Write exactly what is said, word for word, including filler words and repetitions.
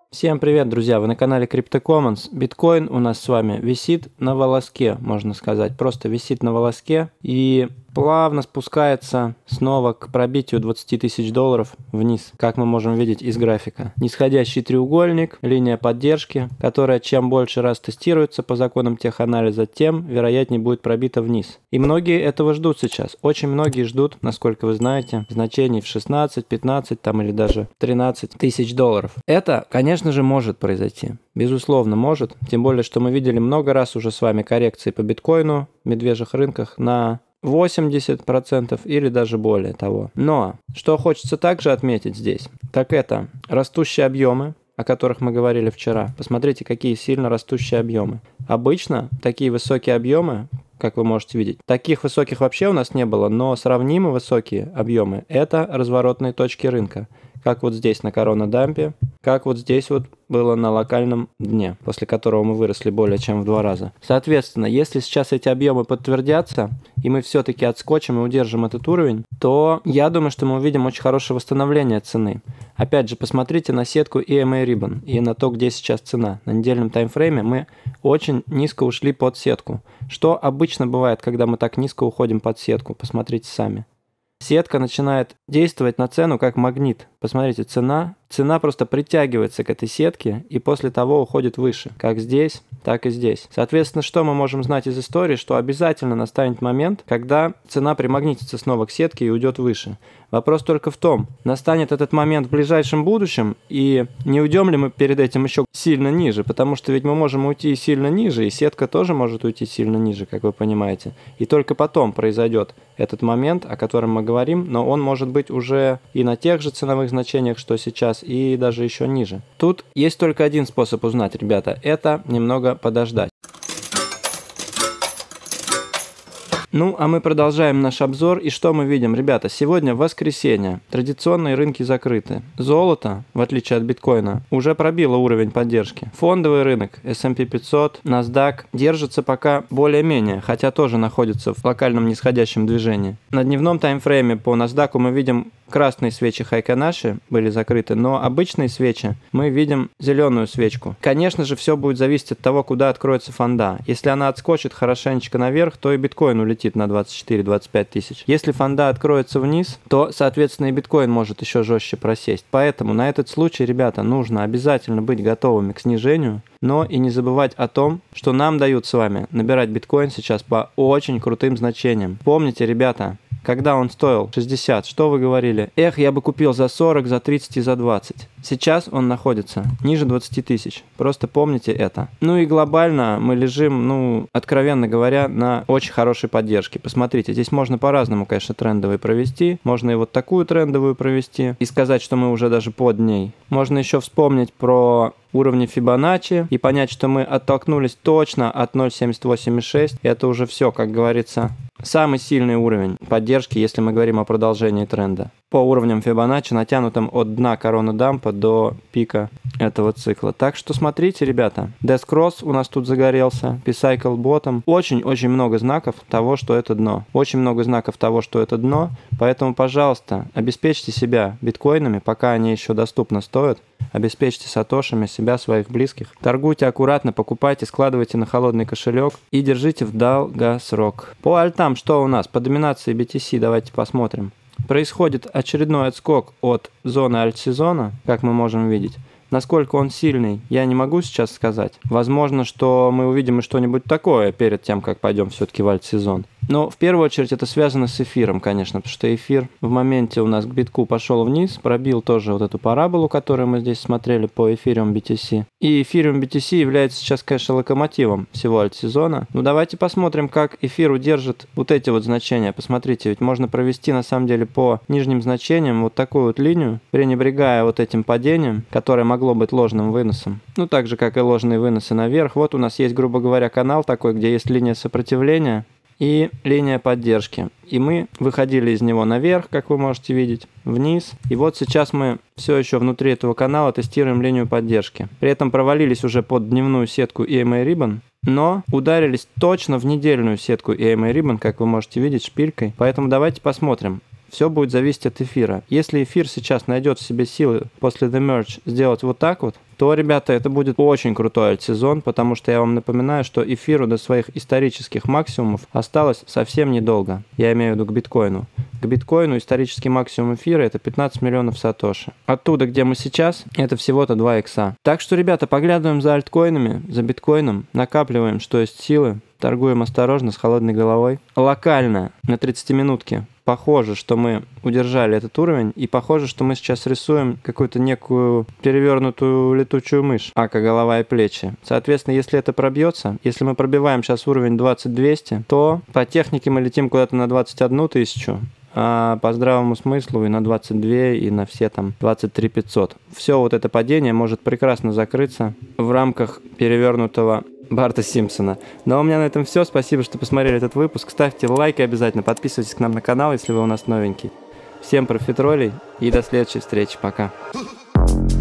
Всем привет, друзья! Вы на канале CryptoCommons. Биткоин у нас с вами висит на волоске, можно сказать. Просто висит на волоске и плавно спускается снова к пробитию двадцати тысяч долларов вниз, как мы можем видеть из графика. Нисходящий треугольник, линия поддержки, которая чем больше раз тестируется по законам теханализа, тем вероятнее будет пробита вниз. И многие этого ждут сейчас. Очень многие ждут, насколько вы знаете, значений в шестнадцать, пятнадцать там, или даже тринадцать тысяч долларов. Это, конечно же, может произойти. Безусловно, может. Тем более, что мы видели много раз уже с вами коррекции по биткоину в медвежьих рынках на восемьдесят процентов или даже более того. Но что хочется также отметить здесь, так это растущие объемы, о которых мы говорили вчера. Посмотрите, какие сильно растущие объемы. Обычно такие высокие объемы, как вы можете видеть, таких высоких вообще у нас не было, но сравнимо высокие объемы – это разворотные точки рынка. Как вот здесь на коронадампе, как вот здесь вот было на локальном дне, после которого мы выросли более чем в два раза. Соответственно, если сейчас эти объемы подтвердятся, и мы все-таки отскочим и удержим этот уровень, то я думаю, что мы увидим очень хорошее восстановление цены. Опять же, посмотрите на сетку и эм эй Ribbon и на то, где сейчас цена. На недельном таймфрейме мы очень низко ушли под сетку. Что обычно бывает, когда мы так низко уходим под сетку? Посмотрите сами. Сетка начинает действовать на цену как магнит. Посмотрите, цена, цена просто притягивается к этой сетке и после того уходит выше. Как здесь, так и здесь. Соответственно, что мы можем знать из истории? Что обязательно настанет момент, когда цена примагнитится снова к сетке и уйдет выше. Вопрос только в том, настанет этот момент в ближайшем будущем, и не уйдем ли мы перед этим еще сильно ниже, потому что ведь мы можем уйти сильно ниже, и сетка тоже может уйти сильно ниже, как вы понимаете. И только потом произойдет этот момент, о котором мы говорим, но он может быть уже и на тех же ценовых значениях, что сейчас, и даже еще ниже. Тут есть только один способ узнать, ребята, это немного подождать. Ну, а мы продолжаем наш обзор, и что мы видим? Ребята, сегодня воскресенье, традиционные рынки закрыты. Золото, в отличие от биткоина, уже пробило уровень поддержки. Фондовый рынок, эс энд пи пятьсот, NASDAQ держится пока более-менее, хотя тоже находится в локальном нисходящем движении. На дневном таймфрейме по NASDAQ мы видим красные свечи Хайконаши были закрыты, но обычные свечи мы видим зеленую свечку. Конечно же, все будет зависеть от того, куда откроется фонда. Если она отскочит хорошенечко наверх, то и биткоин улетит на двадцать четыре — двадцать пять тысяч. Если фонда откроется вниз, то, соответственно, и биткоин может еще жестче просесть. Поэтому на этот случай, ребята, нужно обязательно быть готовыми к снижению, но и не забывать о том, что нам дают с вами набирать биткоин сейчас по очень крутым значениям. Помните, ребята, когда он стоил шестьдесят, что вы говорили? Эх, я бы купил за сорок, за тридцать и за двадцать. Сейчас он находится ниже двадцати тысяч. Просто помните это. Ну и глобально мы лежим, ну, откровенно говоря, на очень хорошей поддержке. Посмотрите, здесь можно по-разному, конечно, трендовый провести. Можно и вот такую трендовую провести и сказать, что мы уже даже под ней. Можно еще вспомнить про уровни Фибоначчи и понять, что мы оттолкнулись точно от ноль семьдесят восемь и шесть. Это уже все, как говорится, самый сильный уровень поддержки, если мы говорим о продолжении тренда. По уровням Фибоначчи, натянутым от дна коронадампа до пика этого цикла. Так что смотрите, ребята. Death Cross у нас тут загорелся. P-Cycle Bottom. Очень-очень много знаков того, что это дно. Очень много знаков того, что это дно. Поэтому, пожалуйста, обеспечьте себя биткоинами, пока они еще доступно стоят. Обеспечьте сатошами себя, своих близких. Торгуйте аккуратно, покупайте, складывайте на холодный кошелек и держите в долгосрок. По альтам что у нас? По доминации би ти си давайте посмотрим. Происходит очередной отскок от зоны альт-сезона, как мы можем видеть. Насколько он сильный, я не могу сейчас сказать. Возможно, что мы увидим и что-нибудь такое перед тем, как пойдем все-таки в альт-сезон. Но в первую очередь это связано с эфиром, конечно, потому что эфир в моменте у нас к битку пошел вниз, пробил тоже вот эту параболу, которую мы здесь смотрели по эфириум би ти си. И эфириум би ти си является сейчас, конечно, локомотивом всего альт-сезона. Ну давайте посмотрим, как эфир удержит вот эти вот значения. Посмотрите, ведь можно провести на самом деле по нижним значениям вот такую вот линию, пренебрегая вот этим падением, которое могло быть ложным выносом. Ну так же, как и ложные выносы наверх. Вот у нас есть, грубо говоря, канал такой, где есть линия сопротивления и линия поддержки. И мы выходили из него наверх, как вы можете видеть, вниз. И вот сейчас мы все еще внутри этого канала тестируем линию поддержки. При этом провалились уже под дневную сетку и эм эй Ribbon, но ударились точно в недельную сетку и эм эй Ribbon, как вы можете видеть, шпилькой. Поэтому давайте посмотрим. Все будет зависеть от эфира. Если эфир сейчас найдет в себе силы после The Merge сделать вот так вот, то, ребята, это будет очень крутой альтсезон, потому что я вам напоминаю, что эфиру до своих исторических максимумов осталось совсем недолго. Я имею в виду к биткоину. К биткоину исторический максимум эфира — это пятнадцать миллионов сатоши. Оттуда, где мы сейчас, это всего-то два икса. Так что, ребята, поглядываем за альткоинами, за биткоином, накапливаем, что есть силы, торгуем осторожно, с холодной головой. Локально, на тридцатиминутке. Похоже, что мы удержали этот уровень, и похоже, что мы сейчас рисуем какую-то некую перевернутую летучую мышь, ака голова и плечи. Соответственно, если это пробьется, если мы пробиваем сейчас уровень двадцать двести, то по технике мы летим куда-то на двадцать одну тысячу, а по здравому смыслу и на двадцать две, и на все там двадцать три пятьсот. Все вот это падение может прекрасно закрыться в рамках перевернутого Барта Симпсона. Ну а у меня на этом все. Спасибо, что посмотрели этот выпуск. Ставьте лайки обязательно, подписывайтесь к нам на канал, если вы у нас новенький. Всем профитролей и до следующей встречи. Пока.